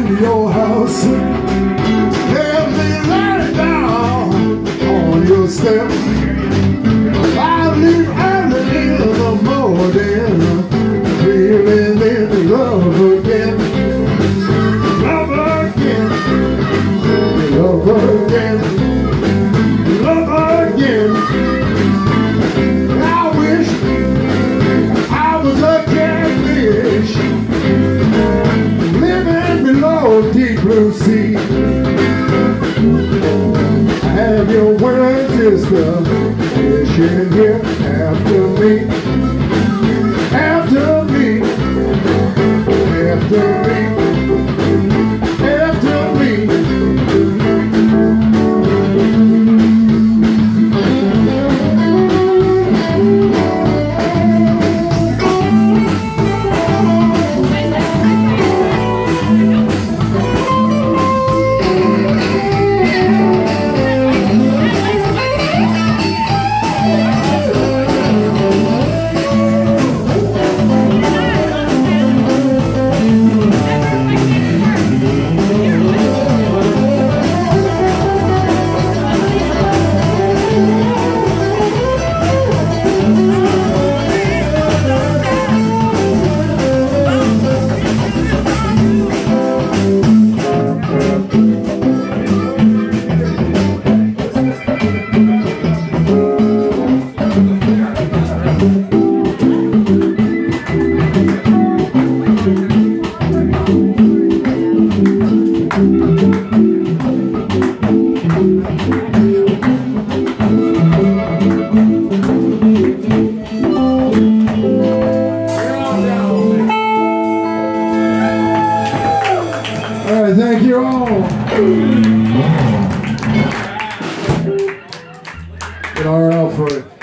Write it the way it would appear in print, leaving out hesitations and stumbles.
to your house. Let me lie down on your step. I leave early in the morning, feeling in love again. Love again, love again, love again. I wish I was a catfish living below deep blue sea. I have your word, sister, fishing here after me, after me, after me, after me. Thank you all. Get our out for it.